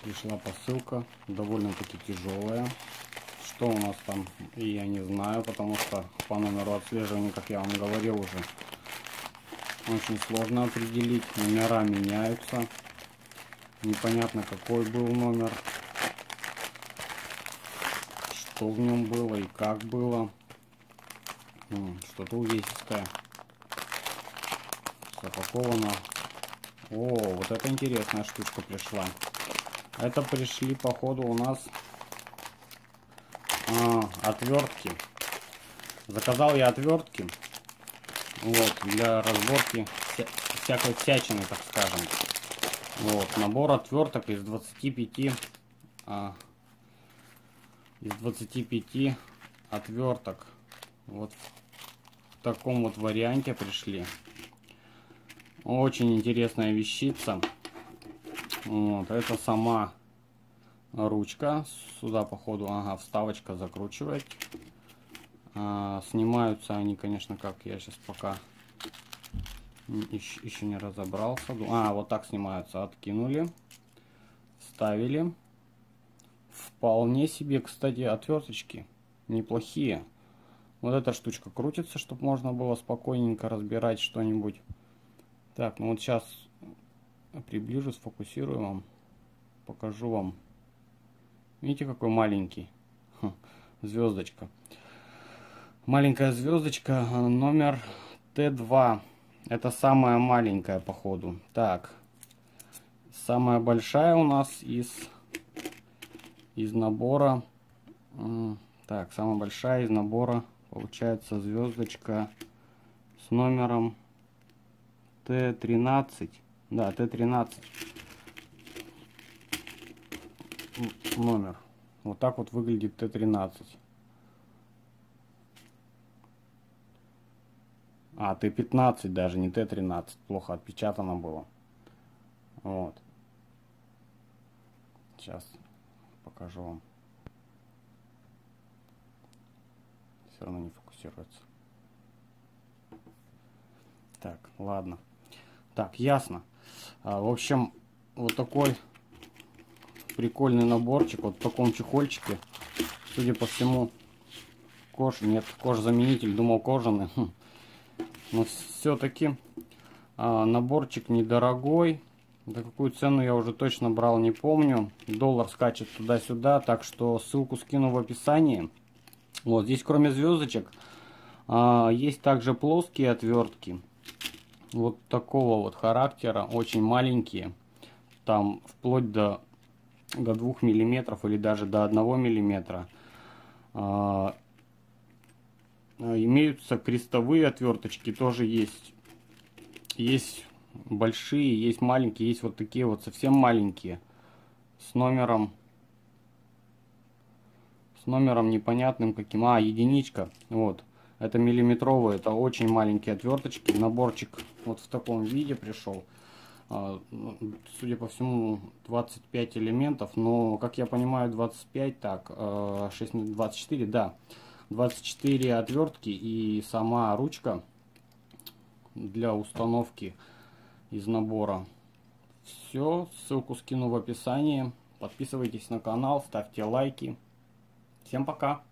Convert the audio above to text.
Пришла посылка, довольно-таки тяжелая. Что у нас там, я не знаю, потому что по номеру отслеживания, как я вам говорил уже, очень сложно определить. Номера меняются. Непонятно, какой был номер, что в нем было и как было. Что-то увесистое. Запаковано. О, вот это интересная штучка пришла. Это пришли, походу, у нас отвертки. Заказал я отвертки. Вот, для разборки всякой всячины, так скажем. Вот, набор отверток из 25 отверток. Вот в таком вот варианте пришли. Очень интересная вещица. Вот, это сама ручка. Сюда, походу, вставочка закручивать. Снимаются они, конечно, как я сейчас пока еще не разобрался. Вот так снимаются. Откинули, вставили. Вполне себе, кстати, отверточки неплохие. Вот эта штучка крутится, чтобы можно было спокойненько разбирать что-нибудь. Так, ну вот сейчас приближу, сфокусирую вам, покажу вам. Видите, какой маленький? Звездочка. Маленькая звездочка, номер Т2. Это самая маленькая, походу. Так, самая большая у нас из набора. Так, самая большая из набора получается звездочка с номером Т13. Да, Т13 номер. Вот так вот выглядит Т13. Т15 даже, не Т13. Плохо отпечатано было. Вот. Сейчас покажу вам. Все равно не фокусируется. Так, ладно. Так, ясно. В общем, вот такой прикольный наборчик. Вот в таком чехольчике. Судя по всему, кожзаменитель. Думал, кожаный. Но все-таки наборчик недорогой. За какую цену я уже точно брал, не помню. Доллар скачет туда-сюда. Так что ссылку скину в описании. Вот здесь, кроме звездочек, есть также плоские отвертки. Вот такого вот характера, очень маленькие, там вплоть до 2 миллиметров или даже до 1 миллиметра. Имеются крестовые отверточки, тоже есть. Есть большие, есть маленькие, есть вот такие вот совсем маленькие, с номером непонятным каким. Единичка, вот. Это миллиметровые, это очень маленькие отверточки. Наборчик вот в таком виде пришел. Судя по всему, 25 элементов, но, как я понимаю, 25, так, 6, 24, да. 24 отвертки и сама ручка для установки из набора. Все, ссылку скину в описании. Подписывайтесь на канал, ставьте лайки. Всем пока!